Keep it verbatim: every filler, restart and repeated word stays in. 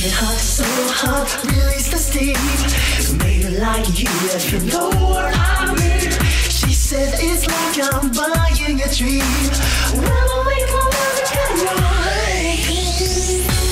Get hot, so hot, release the steam. Maybe like you, if you know what I mean. She said it's like I'm buying a dream. When I wake up, I'm